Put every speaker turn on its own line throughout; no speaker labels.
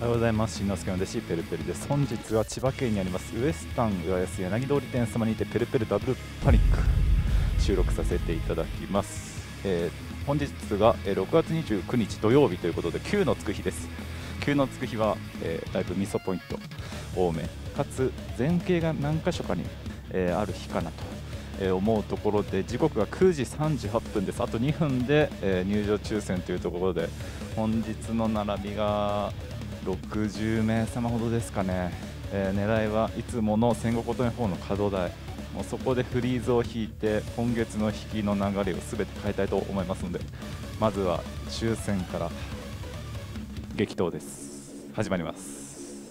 おはようございます。しんのすけの弟子ペルペルです。本日は千葉県にありますウエスタン浦安柳通り店様にてペルペルダブルパニック収録させていただきます。本日が6月29日土曜日ということで9のつく日です。9のつく日は、だいぶ味噌ポイント多めかつ前景が何箇所かに、ある日かなと思うところで、時刻が9時38分です。あと2分で、入場抽選というところで、本日の並びが60名様ほどですかね。狙いはいつもの戦国乙女4の角台、もうそこでフリーズを引いて今月の引きの流れを全て変えたいと思いますので、まずは抽選から激闘です。始まります。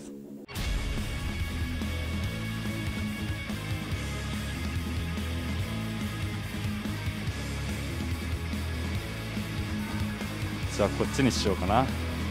じゃあこっちにしようかな。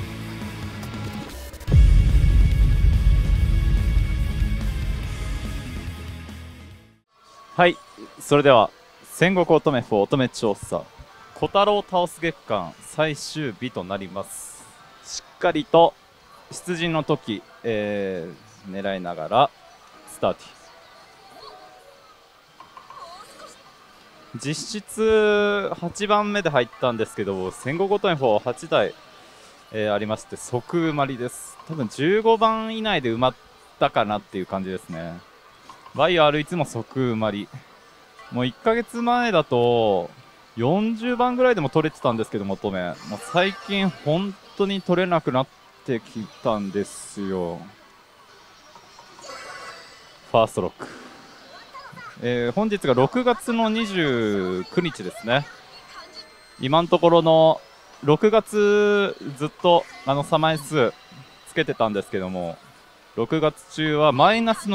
はい、それでは戦国乙女4乙女調査小太郎を倒す月間最終日となります。しっかりと出陣の時、狙いながらスターティ実質8番目で入ったんですけど、戦国乙女4 8台、ありまして即埋まりです。多分15番以内で埋まったかなっていう感じですね。バイオ R いつも即埋まり、もう1ヶ月前だと40番ぐらいでも取れてたんですけど、乙女もう最近本当に取れなくなってきたんですよ。ファーストロック、本日が6月の29日ですね。今のところの6月ずっとサマイ数つけてたんですけども、6月中はマイナスの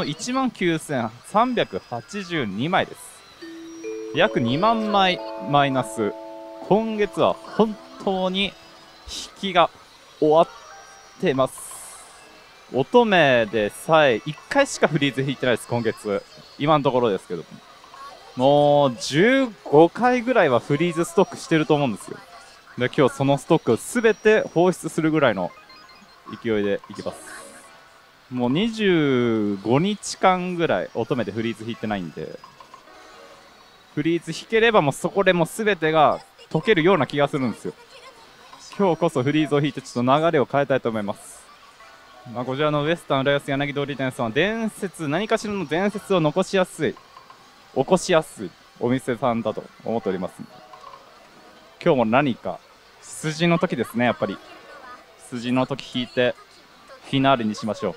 19,382 枚です。約2万枚マイナス。今月は本当に引きが終わってます。乙女でさえ1回しかフリーズ引いてないです、今月。今のところですけどもう15回ぐらいはフリーズストックしてると思うんですよ。で今日そのストックを全て放出するぐらいの勢いでいきます。もう25日間ぐらい乙女でフリーズ引いてないんで、フリーズ引ければもうそこでもう全てが解けるような気がするんですよ。今日こそフリーズを引いてちょっと流れを変えたいと思います。こちらのウエスタン浦安柳通り店さんは何かしらの伝説を起こしやすいお店さんだと思っております。今日も何か筋の時ですね。やっぱり筋の時引いてフィナーレにしましょう。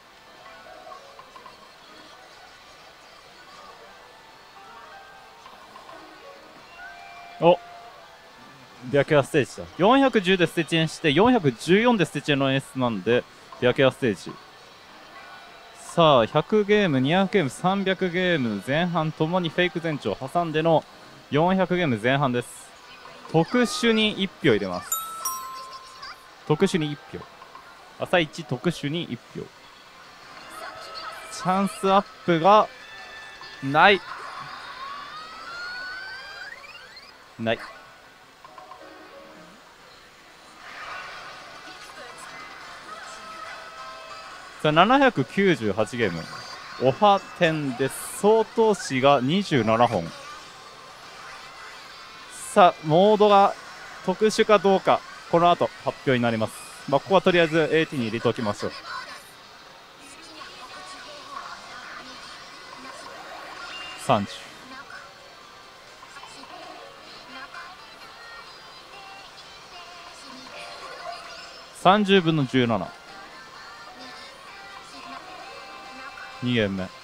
お、白夜ステージだ。410でステージにして414でステージの演出なんで白夜ステージ。さあ100ゲーム200ゲーム300ゲーム前半ともにフェイク前兆挟んでの400ゲーム前半です。特殊に1票入れます。特殊に1票、朝一特殊に1票。チャンスアップがないさあ798ゲームオハ10です。総投資が27本。さあモードが特殊かどうかこの後発表になります。ここはとりあえず AT に入れておきましょう。30、30分の17、2ゲーム目。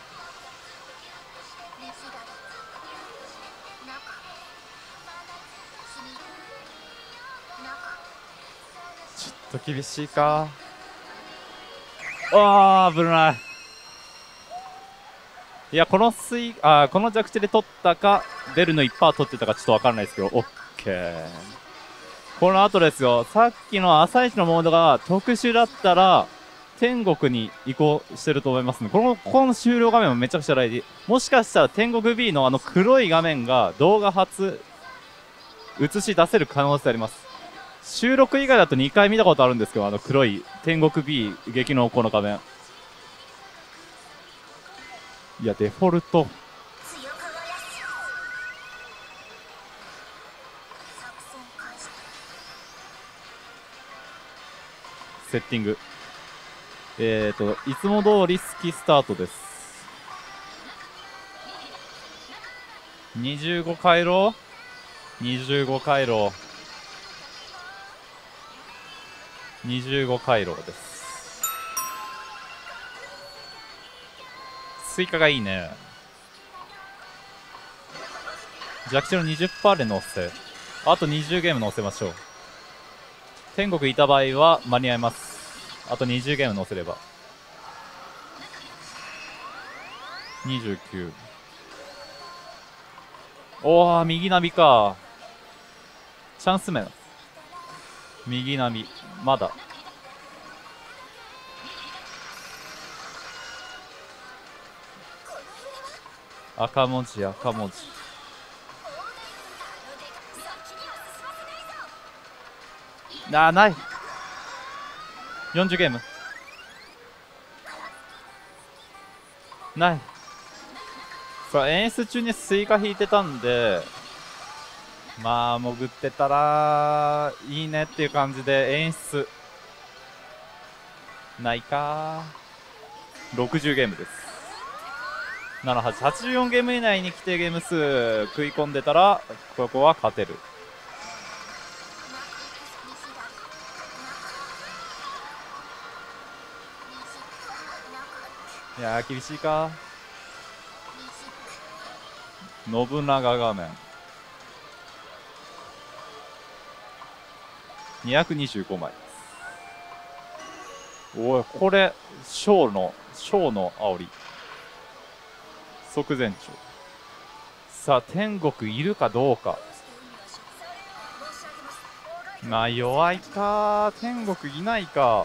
ちょっと厳しいか。あー危ない。いやこの着地で取ったかベルの 1% 取ってたかちょっと分からないですけど、 OK。 この後ですよ。さっきの朝一のモードが特殊だったら天国に移行してると思いますね。この終了画面もめちゃくちゃ大事。もしかしたら天国 B の黒い画面が動画初映し出せる可能性あります。 収録以外だと2回見たことあるんですけど、黒い天国 B 激のこの仮面。いや、デフォルト。セッティング。いつも通り好きスタートです。25回路 ?25 回路。25回路です。追加がいいね。弱地の 20% で乗せ。あと20ゲーム乗せましょう。天国いた場合は間に合います。あと20ゲーム乗せれば。29。おー、右ナビか。チャンス面。右ナビ。まだ。赤文字、赤文字。ない。40ゲーム。ない。さあ、演出中にスイカ引いてたんで、まあ、潜ってたら、いいねっていう感じで演出。ないかー。60ゲームです。78、84ゲーム以内に規定ゲーム数食い込んでたら、ここは勝てる。いやー、厳しいか。信長画面。225枚です。おい、これ、小の煽り。即前兆。さあ、天国いるかどうか。まあ、弱いか。天国いないか。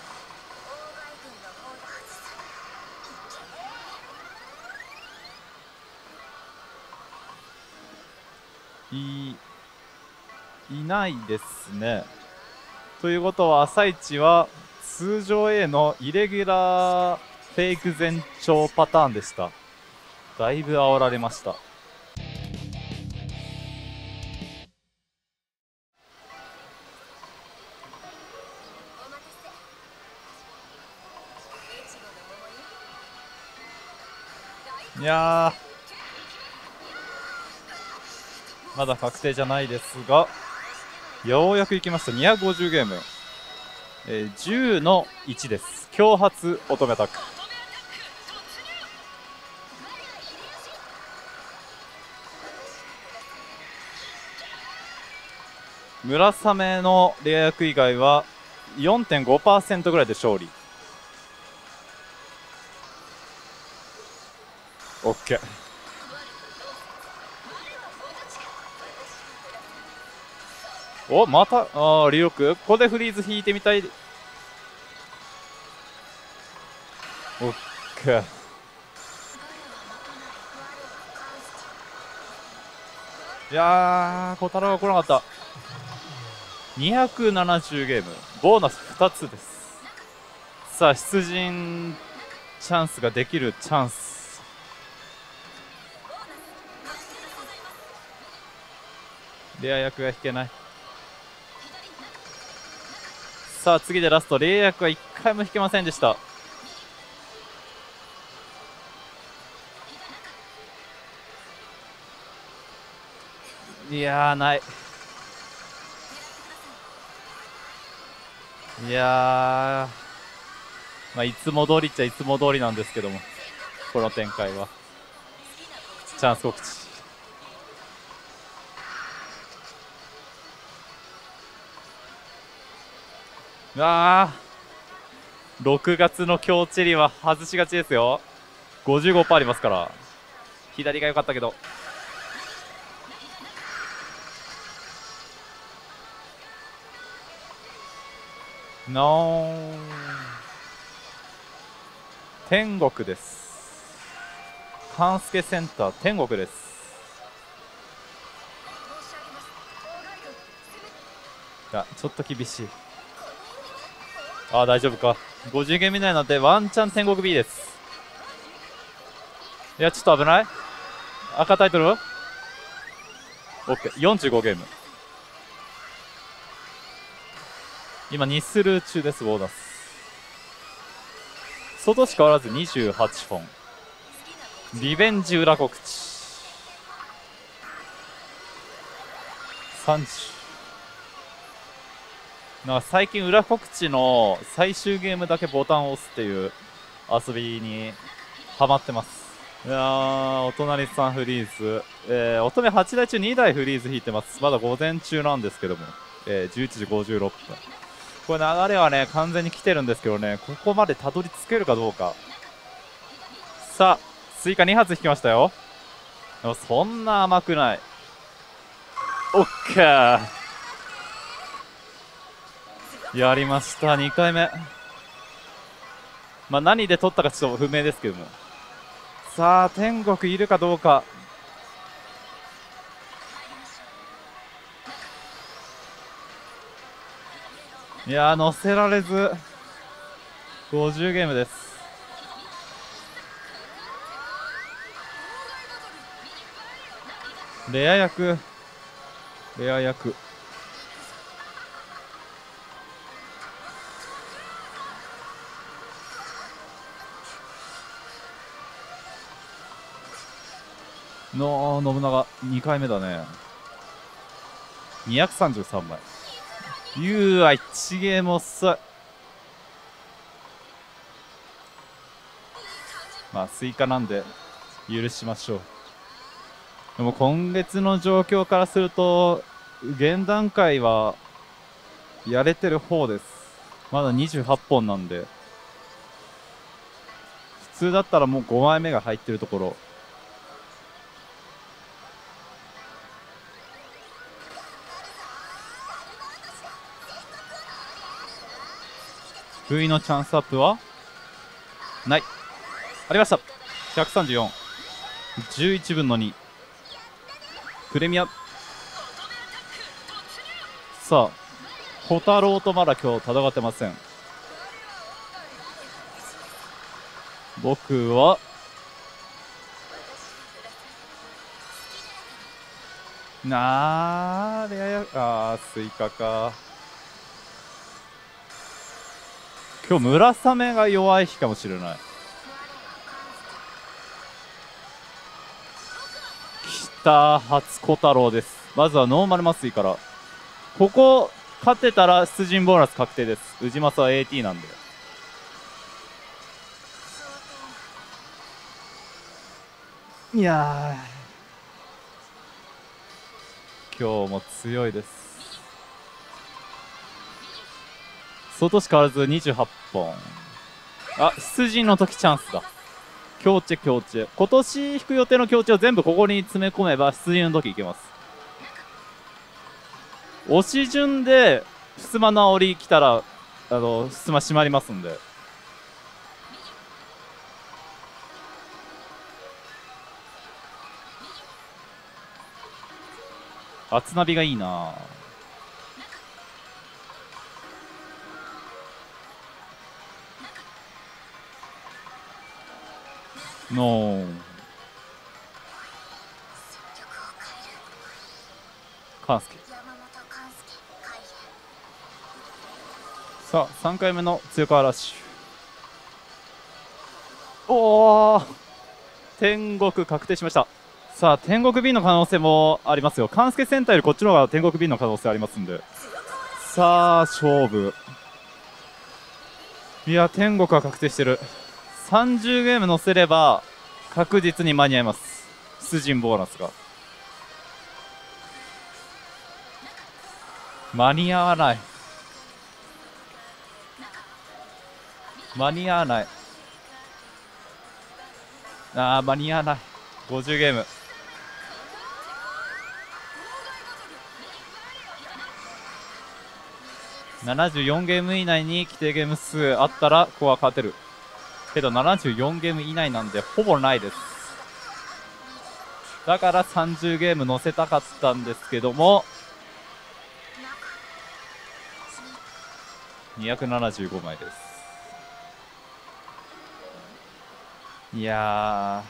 いないですね。ということは、朝一は通常 A のイレギュラーフェイク前兆パターンでした。だいぶ煽られました。いやー、まだ確定じゃないですが、ようやく行きました。250ゲーム。10の1です。強発乙女アタック。村雨のレア役以外は 4.5% ぐらいで勝利。OK。お、また、リロック。ここでフリーズ引いてみたい。OK。いやー、小太郎が来なかった。270ゲーム。ボーナス2つです。さあ、出陣チャンスができるチャンス。レア役が引けない。さあ、次でラスト。レア役は1回も引けませんでした。いやー、ない。いやー、まあ、いつも通りっちゃいつも通りなんですけども、この展開は。チャンス告知。うわー、6月の京チェリは外しがちですよ。55% ありますから。左が良かったけど。天国です。勘助センター天国です。 いや、ちょっと厳しい。ああ、大丈夫か。50ゲーム以内なので、ワンチャン天国 B です。いや、ちょっと危ない。赤タイトル ?OK。45ゲーム。今、2スルー中です、ボーナス。外し変わらず28本。リベンジ裏告知。30。なんか最近裏告知の最終ゲームだけボタンを押すっていう遊びにハマってます。いやー、お隣さんフリーズ。乙女8台中2台フリーズ引いてます。まだ午前中なんですけども。11時56分。これ流れはね、完全に来てるんですけどね、ここまでたどり着けるかどうか。さあ、追加2発引きましたよ。でもそんな甘くない。オッケー。やりました、2回目。まあ何で取ったかちょっと不明ですけども。さあ、天国いるかどうか。いやー、乗せられず、50ゲームです。レア役。レア役。の信長2回目だね。233枚。うわ、1ゲーム遅い。まあ、スイカなんで許しましょう。でも今月の状況からすると、現段階はやれてる方です。まだ28本なんで。普通だったらもう5枚目が入ってるところ。V のチャンスアップはない。ありました。134。11分の2。プレミア。さあ、小太郎とまだ今日戦ってません。僕は、スイカか。今日村雨が弱い日かもしれない。来た、初小太郎です。まずはノーマル麻酔から。ここ勝てたら出陣ボーナス確定です。宇治正は AT なんで。いやー、今日も強いです。外し変わらず28本。あ、出陣の時チャンスだ。強チェ強チェ。今年引く予定の強チェを全部ここに詰め込めば出陣の時いけます。押し順で襖の煽り来たら襖閉まりますんで。厚ナビがいいな。ノー。勘介。さあ、3回目の強化ラッシュ。おお、天国確定しました。さあ、天国 B の可能性もありますよ。勘介センターよりこっちの方が天国 B の可能性ありますんで。さあ、勝負。いや、天国は確定してる。30ゲーム乗せれば確実に間に合います。出陣ボーナスが。間に合わない。間に合わない。間に合わない。50ゲーム。74ゲーム以内に規定ゲーム数あったらここは勝てるけど、74ゲーム以内なんでほぼないです。だから30ゲーム乗せたかったんですけども、 275枚です。いや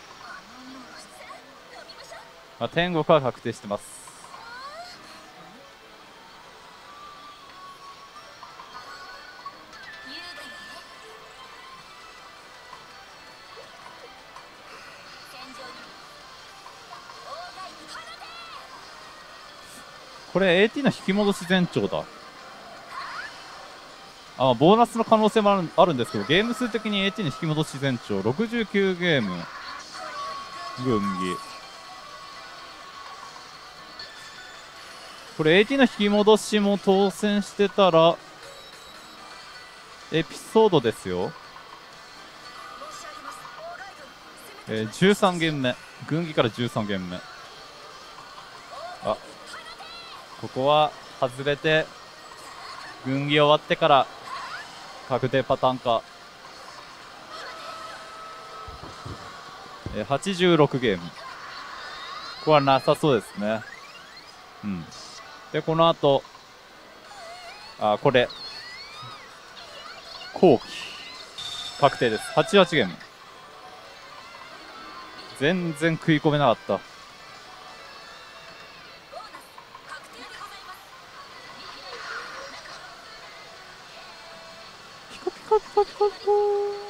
ー、天国は確定してます。これ AT の引き戻し前兆だ。ボーナスの可能性もあるんですけど、ゲーム数的に AT の引き戻し前兆69ゲーム軍技。これ AT の引き戻しも当選してたらエピソードですよ。13ゲーム目、軍技から13ゲーム目。ここは外れて軍技終わってから確定パターンか。86ゲーム。ここはなさそうですね。うん。で、この後、これ。後期。確定です。88ゲーム。全然食い込めなかった。ピコピコピコピコピコ。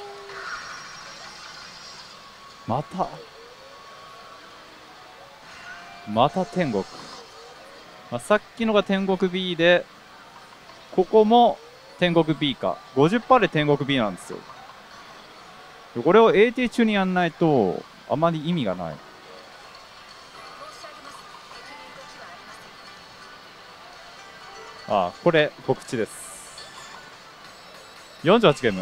また天国。さっきのが天国 B で、ここも天国 B か。50% で天国 B なんですよ。これを AT 中にやんないと、あまり意味がない。これ、告知です。48ゲーム。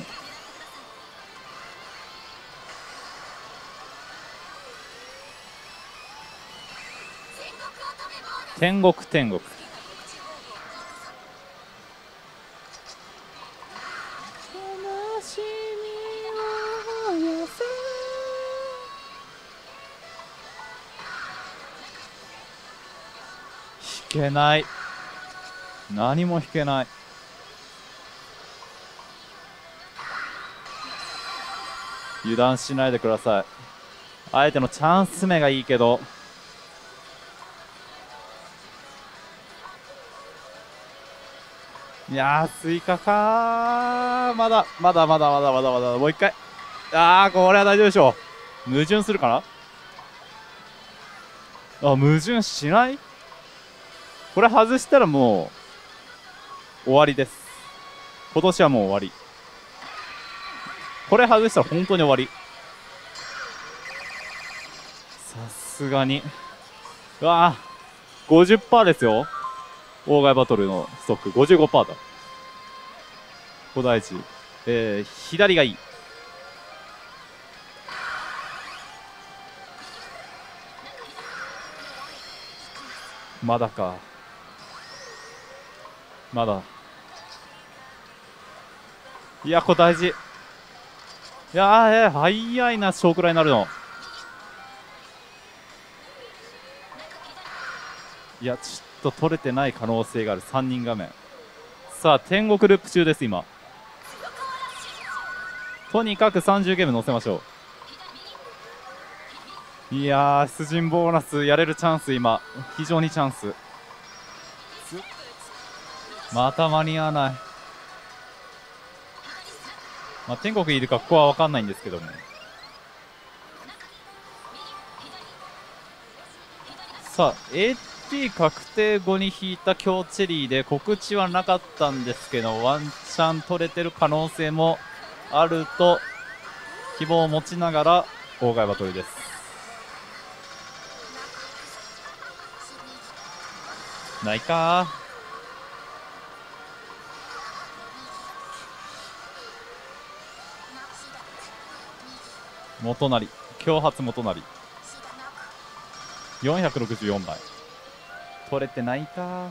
天国。弾けない。何も弾けない。油断しないでください。あえてのチャンス目がいいけど。いやー、スイカかー。まだ。もう一回。これは大丈夫でしょう。矛盾するかな。矛盾しない。これ外したらもう終わりです。今年はもう終わり。これ外したら本当に終わり。さすがに。50% ですよ。妨害バトルのストック 55% だ。ここ大事。左がいい。まだか。まだ。いや、これ大事。いや早いな、小くらいになるの。いや、ちょっと取れてない可能性がある。3人画面。さあ、天国ループ中です、今。とにかく30ゲーム乗せましょう。いやー、出陣ボーナスやれるチャンス、今。非常にチャンス。また間に合わない。天国いるかここは分かんないんですけども。さあ AT 確定後に引いた強チェリーで告知はなかったんですけど、ワンチャン取れてる可能性もあると希望を持ちながら妨害バトルです。ないか元成、強発元成464枚取れてないか。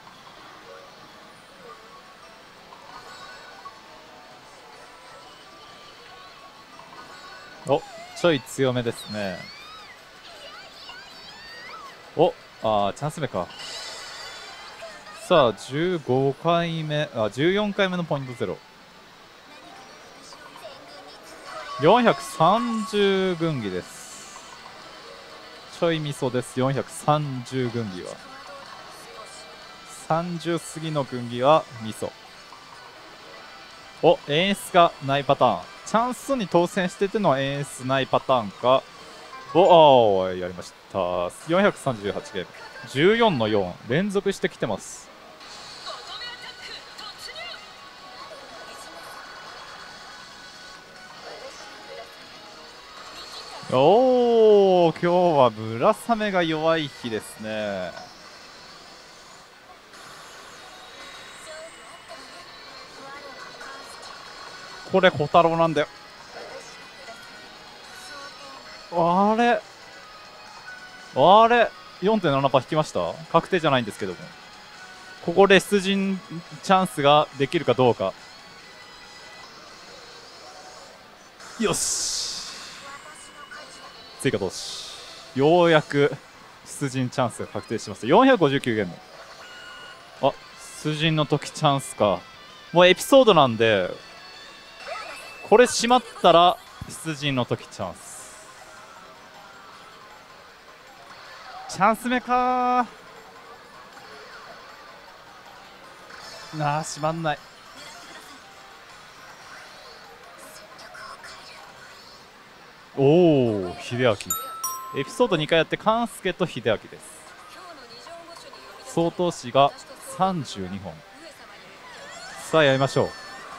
ちょい強めですね。チャンス目か。 さあ15回目14回目のポイントゼロ。430軍技です。ちょい味噌です。430軍技は30過ぎの軍技は味噌。お、演出がないパターン。チャンスに当選してての演出ないパターンか。おー、やりました。438ゲーム。14の4。連続してきてます。おー、今日は村雨が弱い日ですね。これ小太郎なんだよ。あれ 4.7% 引きました。確定じゃないんですけども、ここで出陣チャンスができるかどうか。よし、追加投資。ようやく出陣チャンスが確定しました。459ゲーム。あ、出陣の時チャンスか。もうエピソードなんで、これ閉まったら出陣の時チャンス。チャンス目かー。なあ、閉まんない。おお、秀明。エピソード2回やって勘介と秀明です。総投資が32本。さあやりましょう。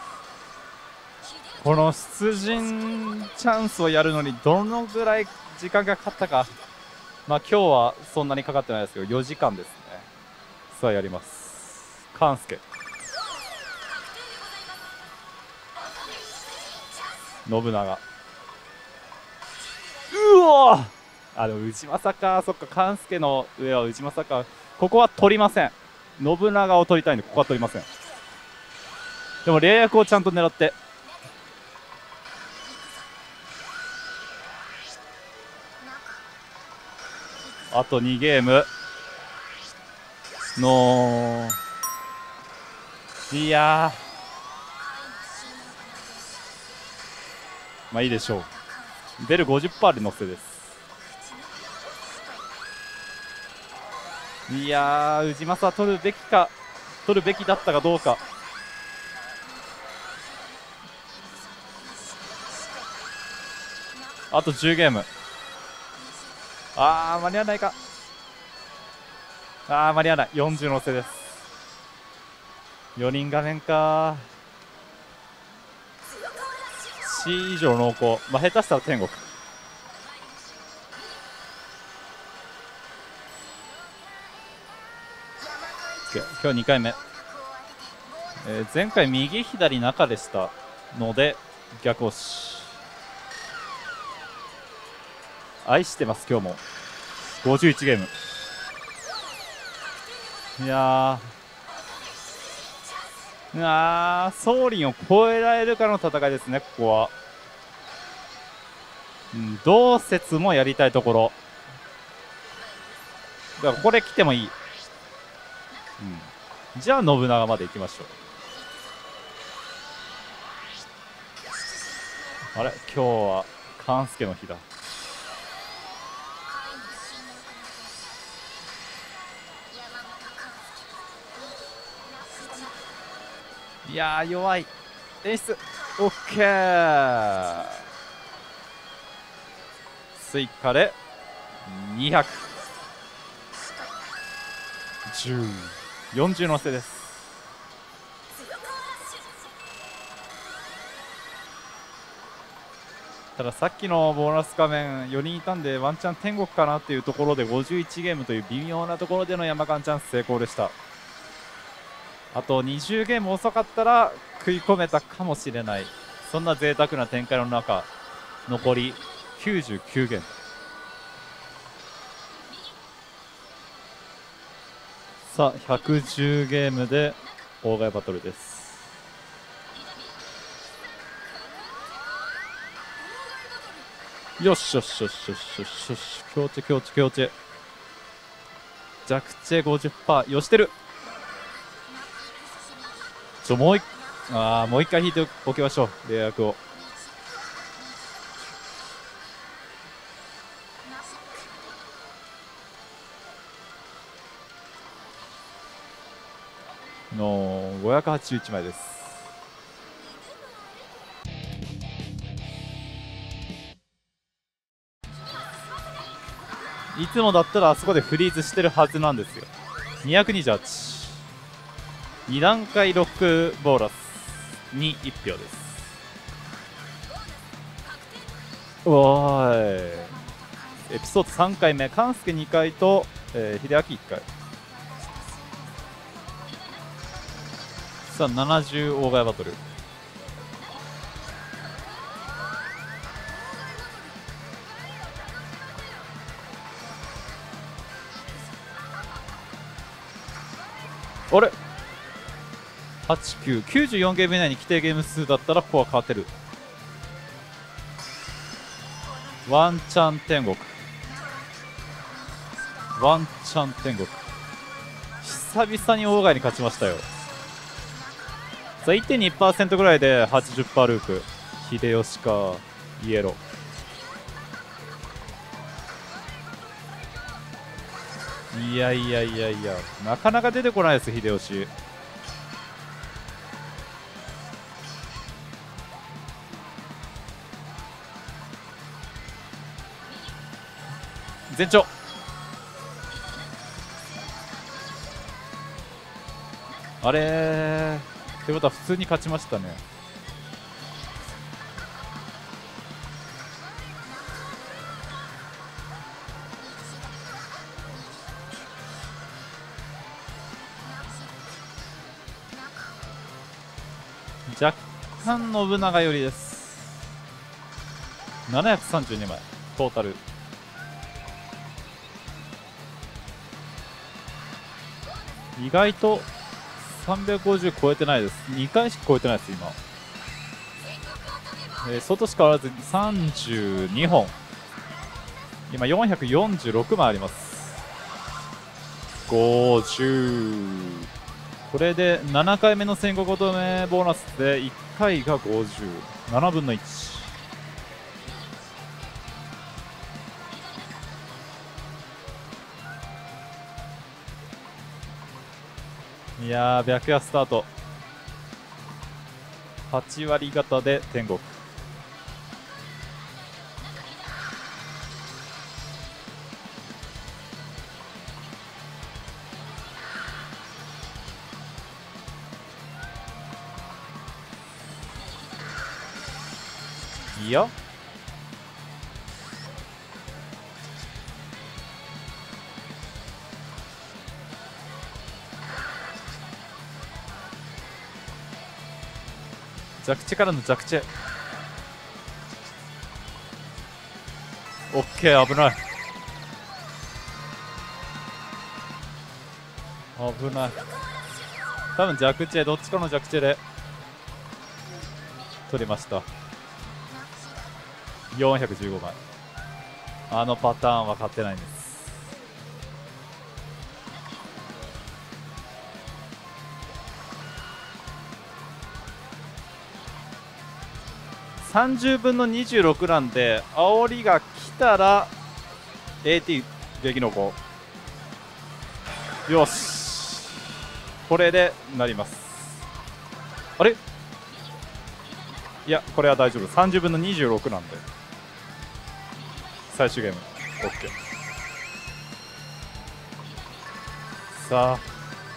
この出陣チャンスをやるのにどのぐらい時間がかかったか。まあ今日はそんなにかかってないですけど4時間ですね。さあやります。勘介、信長。うわー、でも内政か。そっか、勘介の上は内政か。ここは取りません。信長を取りたいんでここは取りません。でも霊薬をちゃんと狙って。あと2ゲームのいやまあいいでしょう。ベル 50% で乗せです。いやー、氏政取るべきか、取るべきだったかどうか。あと10ゲーム。間に合わないか。間に合わない。40のせです。4人画面か。C 以上濃厚。まあ下手したら天国。今日2回目。前回右左中でしたので逆押し。愛してます今日も。51ゲーム。いやー、ソーリンを超えられるかの戦いですね、ここは。同説もやりたいところだからここで来てもいい。じゃあ信長まで行きましょう。あれ、今日は勘介の日だ。いやー弱い。演出 OK。 追加で200、10、40のせです。たださっきのボーナス画面4人いたんでワンチャン天国かなっていうところで51ゲームという微妙なところでの山間チャンス成功でした。あと20ゲーム遅かったら食い込めたかもしれない、そんな贅沢な展開の中、残り99ゲーム。さあ110ゲームで妨害バトルです。よしよしよしよしよしよし、強チ強チ強チ。弱チェ 50%。よしてる。 もう一回引いておきましょう、レイ役を。の581枚です。いつもだったらあそこでフリーズしてるはずなんですよ。228。2段階ロックボーナスに1票です。おーい。エピソード3回目、勘介2回と、秀明1回。さあ、70オーバーバトル。あれ8、9、94ゲーム以内に規定ゲーム数だったらここは勝てる。ワンチャン天国。ワンチャン天国。久々にオーガイに勝ちましたよ。さあ 1.2% ぐらいで 80% ループ。秀吉かイエロー。いやいやいやいや、なかなか出てこないです秀吉。前兆。あれーってことは普通に勝ちましたね。若干信長寄りです。732枚トータル。意外と350超えてないです。2回しか超えてないです今。外しかわらず32本。今446枚あります。50。これで7回目の先行5目ボーナスで1回が50。7分の1。いやー、白夜スタート。8割方で天国。いや弱地からの弱地。オッケー、危ない危ない。多分弱地、どっちかの弱地で取りました。415枚。あのパターンは勝ってないんです。30分の26なんで、煽りが来たら AT できのこ。よし、これでなります。あれ、いや、これは大丈夫。30分の26なんで最終ゲーム OK。 さあ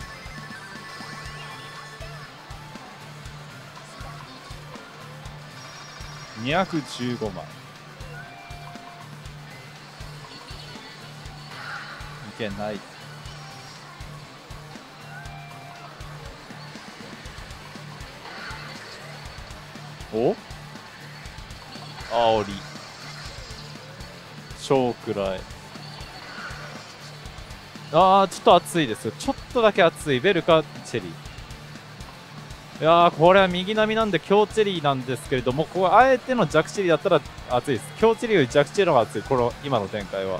215枚。いけない。お煽り超暗い。あー、ちょっと熱いですよ。ちょっとだけ熱い。ベルかチェリー。いやー、これは右並みなんで強チェリーなんですけれども、ここあえての弱チェリーだったら熱いです。強チェリーより弱チェリーの方が熱い。この今の展開は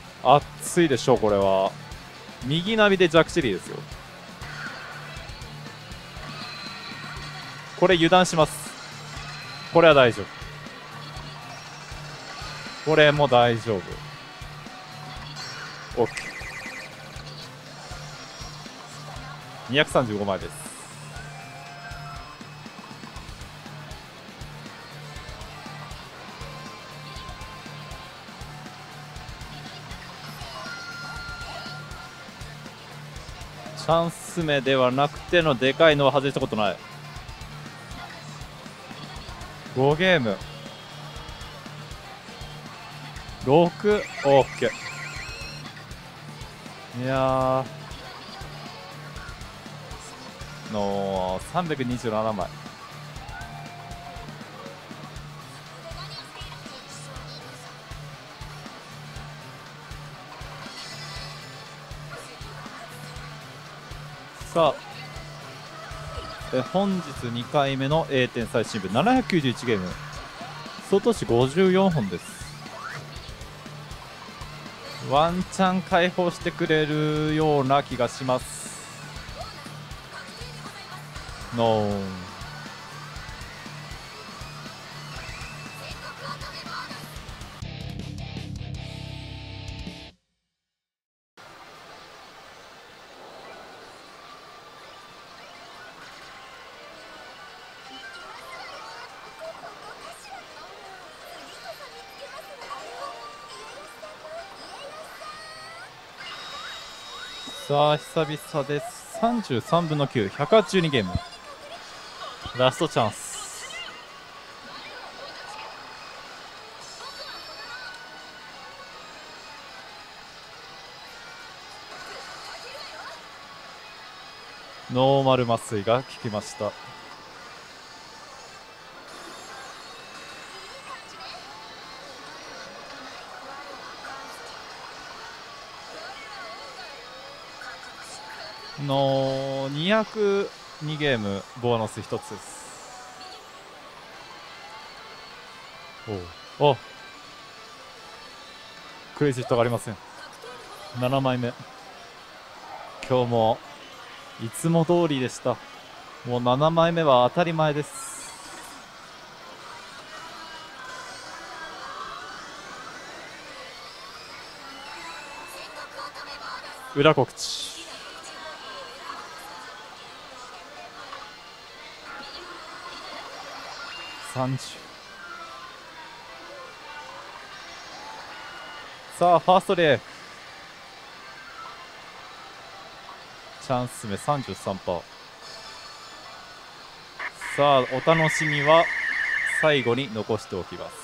熱いでしょう。これは右並みで弱チェリーですよ。 これ油断します。これは大丈夫。これも大丈夫。OK。235枚です。チャンス目ではなくてのでかいのは外したことない。5ゲーム6。 OK。 いやーの327枚。さあ本日2回目の A 点最新部791ゲーム、総投資54本です。ワンチャン解放してくれるような気がします。ノー。さあ久々です。33分の9、182ゲーム、ラストチャンス。ノーマル麻酔が効きました。の202ゲームボーナス1つです。おクレジットがありません。7枚目。今日もいつも通りでした。もう7枚目は当たり前です。裏告知。30。さあファーストレーチャンス目 33%。 さあお楽しみは最後に残しておきます。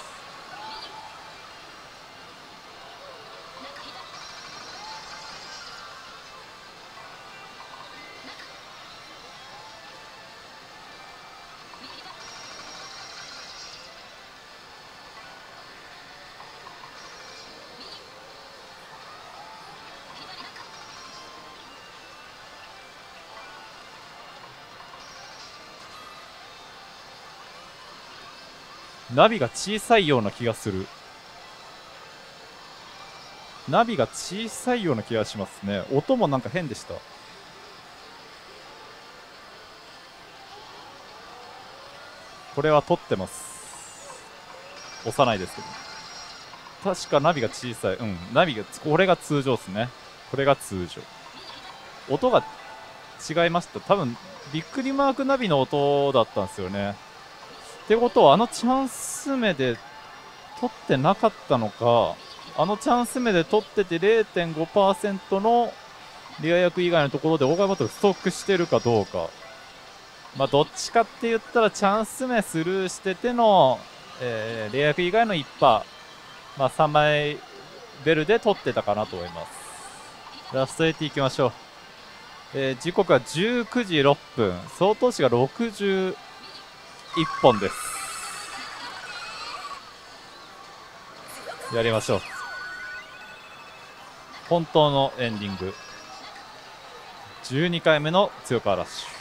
ナビが小さいような気がする。ナビが小さいような気がしますね。音もなんか変でした。これは撮ってます。押さないですけど。確かナビが小さい。ナビが、これが通常ですね。これが通常。音が違いました。多分、びっくりマークナビの音だったんですよね。ってことは、あのチャンス目で取ってなかったのか、あのチャンス目で取ってて 0.5% のレア役以外のところでオーガーバトルストックしてるかどうか。まあ、どっちかって言ったらチャンス目スルーしてての、レア役以外の1%、まあ、3枚ベルで取ってたかなと思います。ラスト AT いきましょう。時刻は19時6分、総投資が61本です。やりましょう。本当のエンディング。12回目の強化ラッシ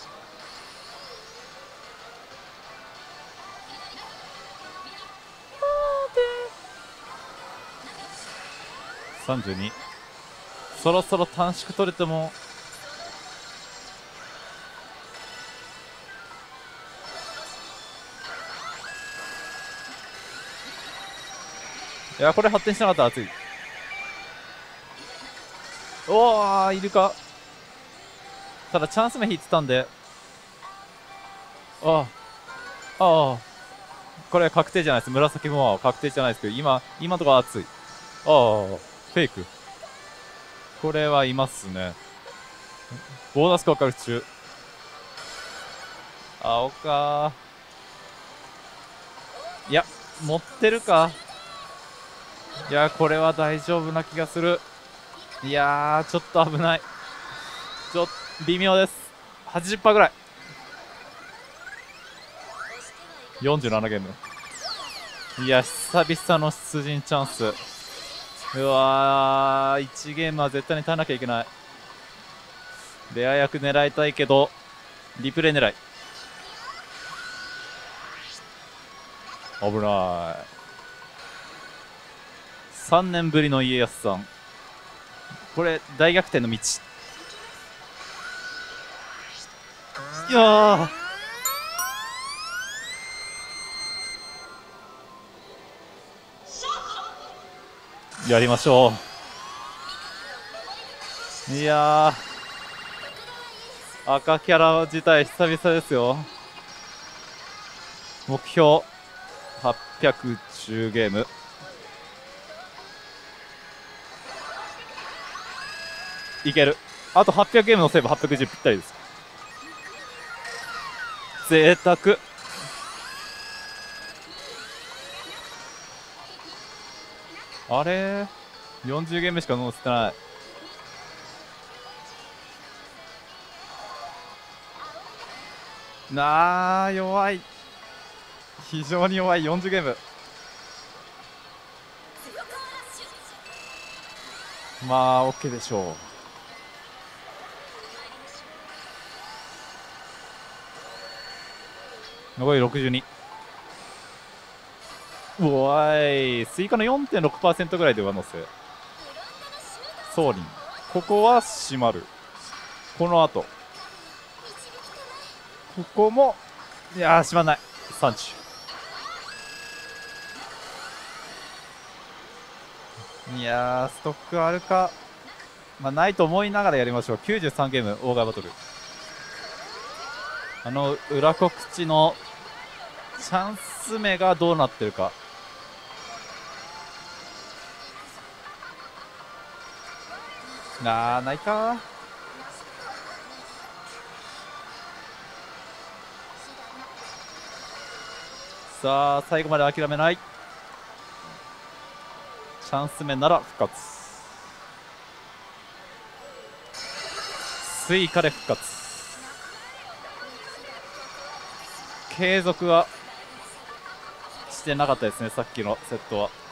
ュ。32。そろそろ短縮取れてもいや、これ発展してなかったら熱い。おー、いるか。ただチャンス目引いてたんで、ああ、これ確定じゃないです。紫モアは確定じゃないですけど、今のところ熱い。ああ、フェイク。これはいますね。ボーナス効果中。青か。いや、持ってるか。いや、これは大丈夫な気がする。いやー、ちょっと危ない。微妙です。80% ぐらい。47ゲーム。いや、久々の出陣チャンス。うわー、1ゲームは絶対に耐えなきゃいけない。レア役狙いたいけど、リプレイ狙い。危ない。3年ぶりの家康さん。これ、大逆転の道。いやー。やりましょう。いやー、赤キャラ自体久々ですよ。目標810ゲーム。いける。あと800ゲームのセーブ810ぴったりです。贅沢。あれ40ゲームしか乗せてない。なあ、弱い。非常に弱い。40ゲーム。まあ OK でしょう。残り62。うわい、スイカの 4.6% ぐらいで上乗せ。ソーリン、ここは閉まる。この後ここも、いやー閉まんない。産地。いやーストックあるか。まあないと思いながらやりましょう。93ゲームオーガーバトル。裏告知のチャンス目がどうなってるか。ないか。さあ最後まで諦めない。チャンス目なら復活。追加で復活。継続はしてなかったですね、さっきのセットは。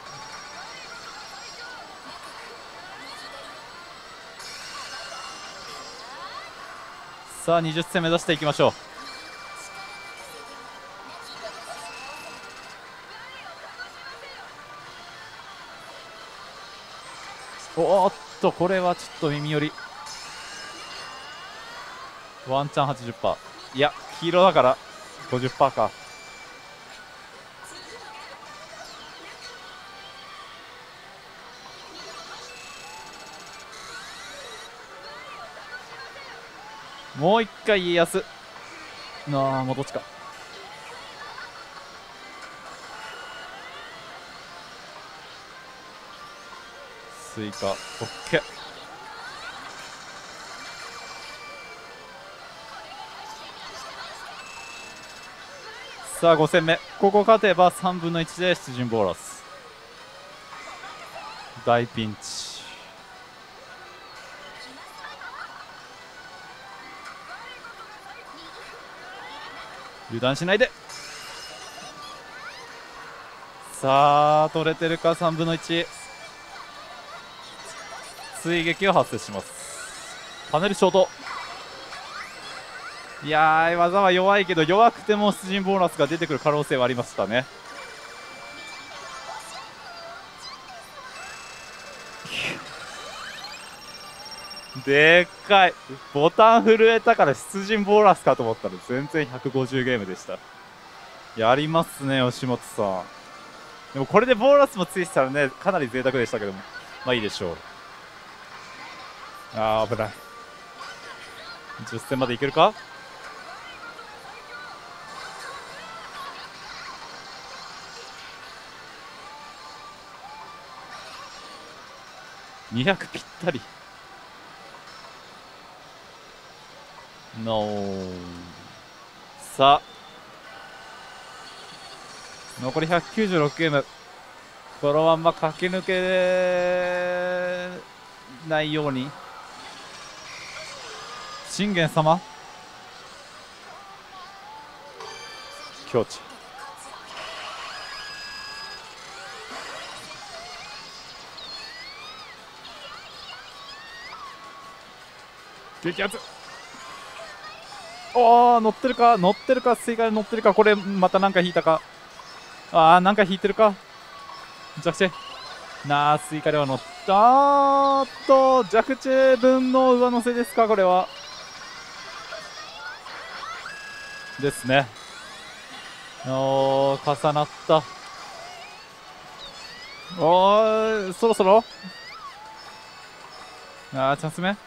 さあ20戦目指していきましょう。おっとこれはちょっと耳寄り。ワンチャン 80%。 いや黄色だから 50% か。もう一回家康。もうどっちか。スイカ OK。 さあ5戦目、ここ勝てば3分の1で出陣ボーナス。大ピンチ。油断しないで。さあ取れてるか。3分の1。追撃が発生します。パネルショート。いやー技は弱いけど、弱くても出陣ボーナスが出てくる可能性はありましたね。でっかい。ボタン震えたから出陣ボーナスかと思ったら全然150ゲームでした。やりますね吉本さん。 でもこれでボーナスもついてたらね、かなり贅沢でしたけども、まあいいでしょう。あー、危ない。10戦までいけるか。200ぴったり。さあ残り196ゲーム、このまんま駆け抜けないように。信玄様、境地。激アツ。おー、乗ってるか、乗ってるか、追加で乗ってるか。これまたなんか引いたか。あー、なんか引いてるか。弱地なあ、追加では乗った。弱地分の上乗せですか、これは。ですね。重なった。そろそろチャンス目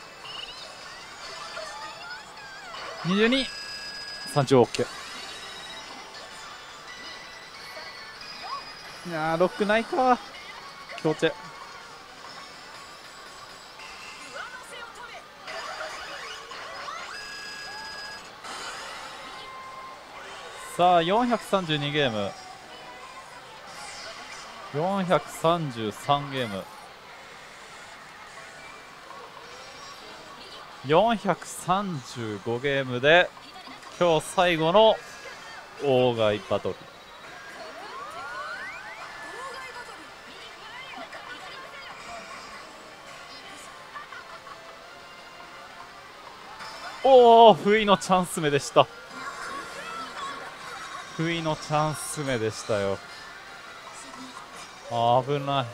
22、30OK。ロックないか、強チェ。さあ432ゲーム、433ゲーム、435ゲームで今日最後の鴎外バトル。おお、不意のチャンス目でした。不意のチャンス目でしたよ。危ない。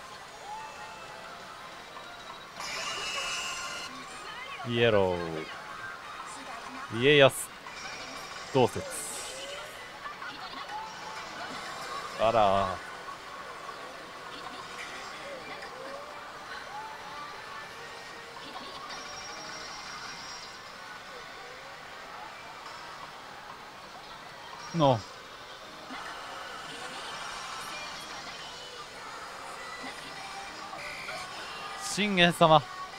イエロー、家康同説。あらの信玄様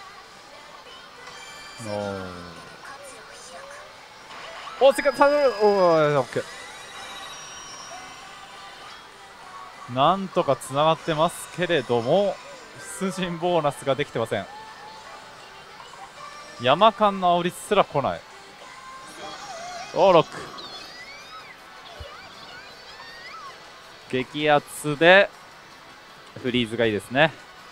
おせっかくオッケー。なんとかつながってますけれども、出陣ボーナスができてません。山間の煽りすら来ない。ロック激アツでフリーズがいいですね。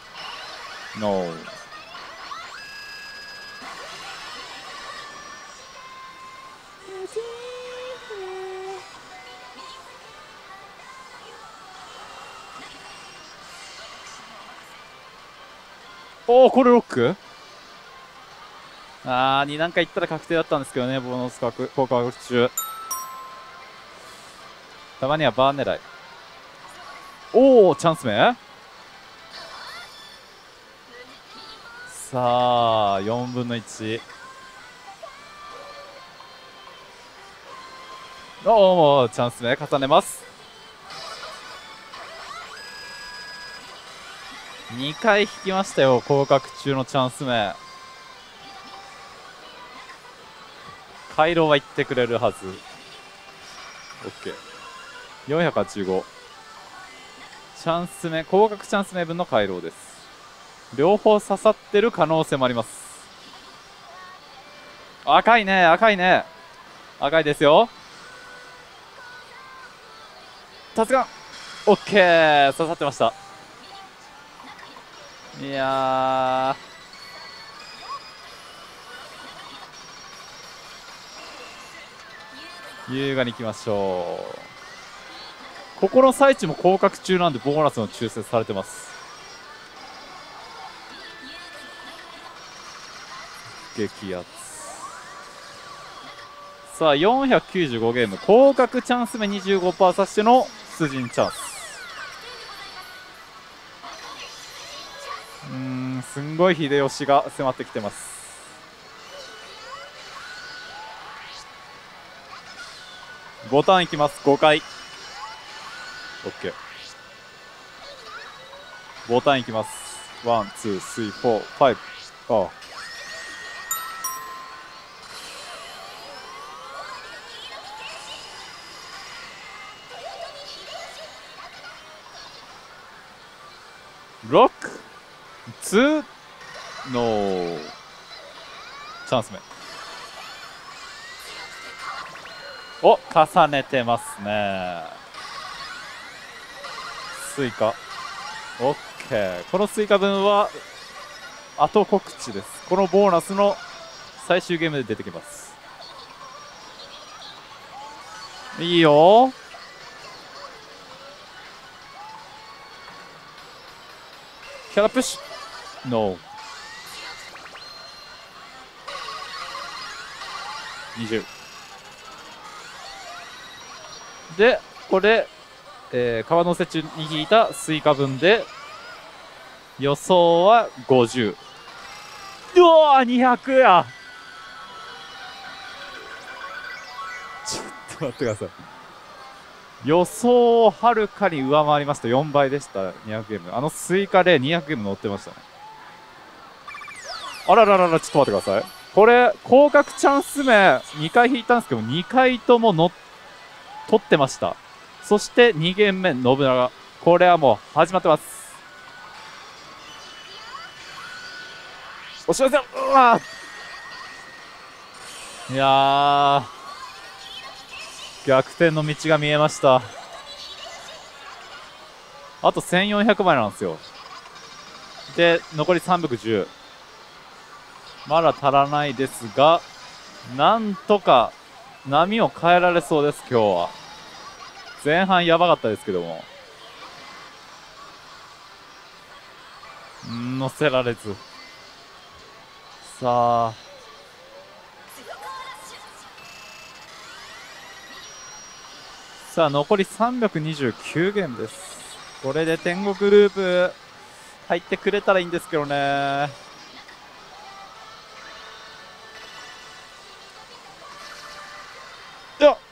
おお、これロック。2段階いったら確定だったんですけどね。ボーナス効果中。たまにはバー狙い。おお、チャンス目。さあ4分の1。おお、チャンス目重ねます。2回引きましたよ、降格中のチャンス目。回廊は行ってくれるはず。 OK485。チャンス目、降格チャンス目分の回廊です。両方刺さってる可能性もあります。赤いね、赤いね、赤いですよ。さすが OK、 刺さってました。いや優雅に行きましょう。ここの最中も降格中なんでボーナスの抽選されてます。激アツ。さあ495ゲーム、降格チャンス目 25% さしての出陣チャンス。 すんごい秀吉が迫ってきてます。ボタンいきます。5回 OK。 ボタンいきます。1、2、3、4、5。ああ、6、2のチャンス目。お、重ねてますね。スイカ OK。 このスイカ分は後告知です。このボーナスの最終ゲームで出てきます。いいよ。キャラプッシュ NO。 20で、これ、川の折衷に引いたスイカ分で予想は50。うわー200や。ちょっと待ってください。予想をはるかに上回りました。4倍でした。200ゲーム。あのスイカで200ゲーム乗ってましたね。あらららら、ちょっと待ってください。これ降格チャンス目2回引いたんですけど、2回とも取ってました。そして2ゲーム目信長。これはもう始まってます。おしません。うわー、いやー、逆転の道が見えました。あと1400枚なんですよ。で残り310。まだ足らないですが、なんとか波を変えられそうです。今日は前半やばかったですけども、乗せられず。さあ、残り329ゲームです。これで天国ループ入ってくれたらいいんですけどね。いや、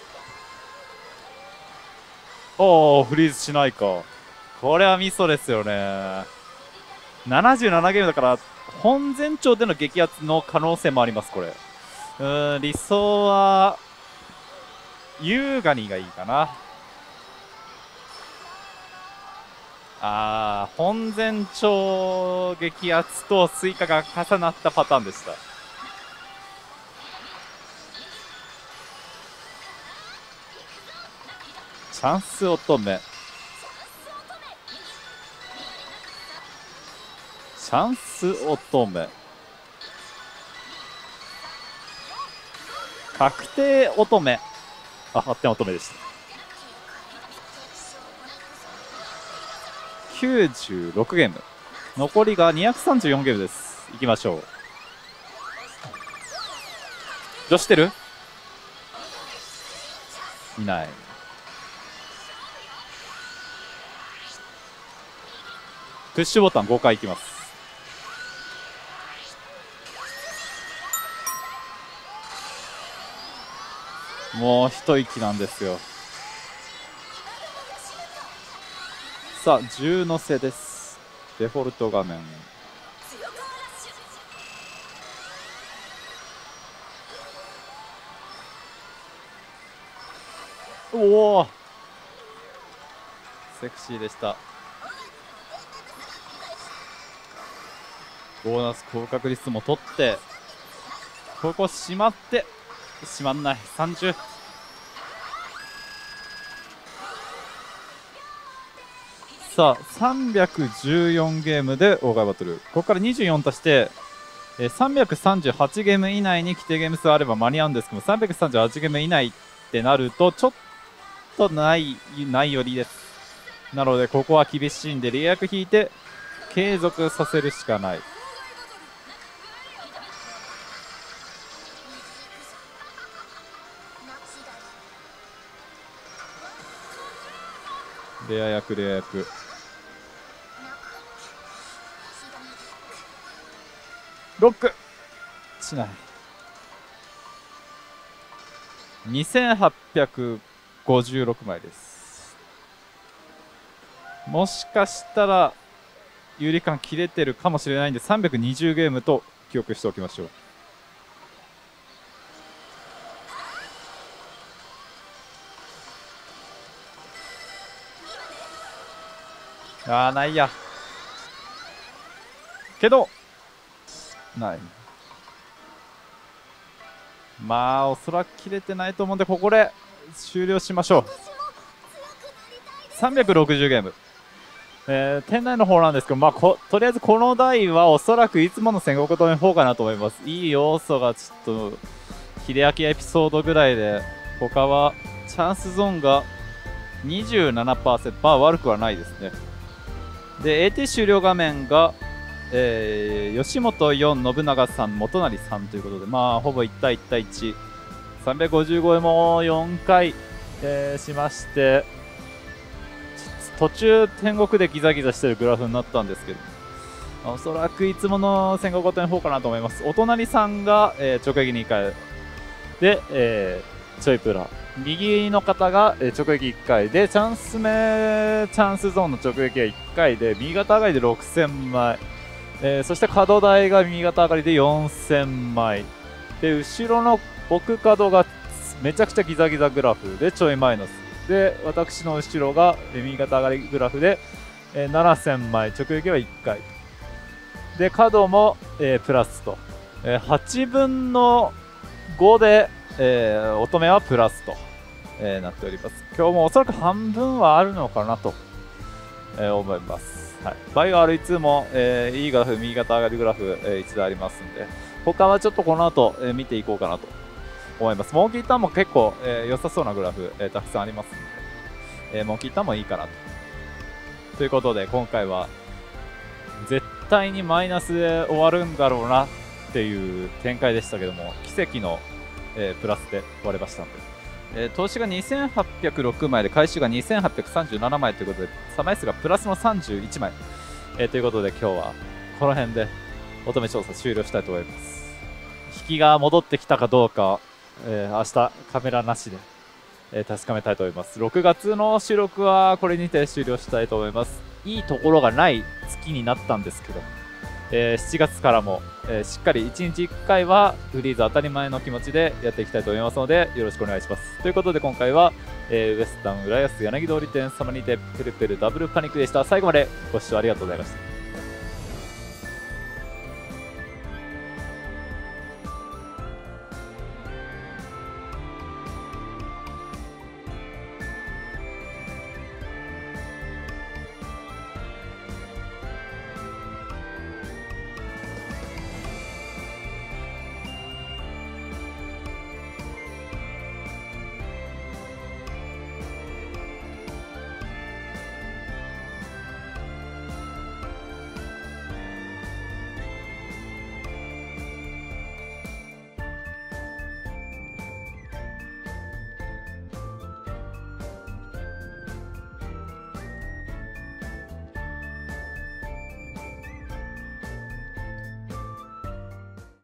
おお、フリーズしないか。これはミソですよね。77ゲームだから本前兆での激アツの可能性もあります。これ理想は優雅にがいいかな。本前兆激アツとスイカが重なったパターンでした。チャンス乙女、チャンス乙女、確定乙女。発展乙女でした。96ゲーム、残りが234ゲームです。いきましょう。女子てるいない。プッシュボタン5回いきます。もう一息なんですよ。さあ10のせです。デフォルト画面。おお、セクシーでした。ボーナス高確率も取って、ここしまって、しまんない。30。さあ314ゲームでオーガイバトル。ここから24足して338ゲーム以内に規定ゲーム数あれば間に合うんですけども、338ゲーム以内ってなるとちょっとないよりです。なのでここは厳しいんでレイヤー引いて継続させるしかない。レア役レア役。 ロックしない。2856枚です。もしかしたら有利感切れてるかもしれないんで320ゲームと記憶しておきましょう。ないやけどない。まあおそらく切れてないと思うんでここで終了しましょう。360ゲーム、店内の方なんですけど、とりあえずこの台はおそらくいつもの戦国止め4かなと思います。いい要素がちょっと秀明エピソードぐらいで、他はチャンスゾーンが 27%、悪くはないですね。で AT 終了画面が、吉本4信長さん元成さんということで、ほぼ1対1対1、355円も4回、しまして、途中天国でギザギザしてるグラフになったんですけど、おそらくいつもの戦国御殿4かなと思います。お隣さんが、直撃2回で、ちょいプラ、右の方が、直撃1回で、チャンスゾーンの直撃が1回で、右肩上がりで6000枚、そして角台が右肩上がりで4000枚で、後ろの奥角がめちゃくちゃギザギザグラフでちょいマイナスで、私の後ろが右肩上がりグラフで、7000枚、直撃は1回で、角も、プラスと、8分の5で、乙女はプラスと、なっております。今日もおそらく半分はあるのかなと、思います。はい、バイオ RE2 も、いいグラフ、右肩上がりグラフ、一度ありますんで、他はちょっとこの後、見ていこうかなと思います。モンキーターンも結構、良さそうなグラフ、たくさんありますので、モンキーターンもいいかなと。ということで、今回は絶対にマイナスで終わるんだろうなっていう展開でしたけども、奇跡の、プラスで終わりましたので、投資が2806枚で回収が2837枚ということで、サマイスがプラスの31枚、ということで今日はこの辺で乙女調査終了したいと思います。引きが戻ってきたかどうか、明日カメラなしで、確かめたいと思います。6月の収録はこれにて終了したいと思います。いいところがない月になったんですけど、7月からも、しっかり1日1回はフリーズ当たり前の気持ちでやっていきたいと思いますので、よろしくお願いします。ということで今回は、ウエスタン浦安柳通り店様にてペルペルダブルパニックでした。最後までご視聴ありがとうございました。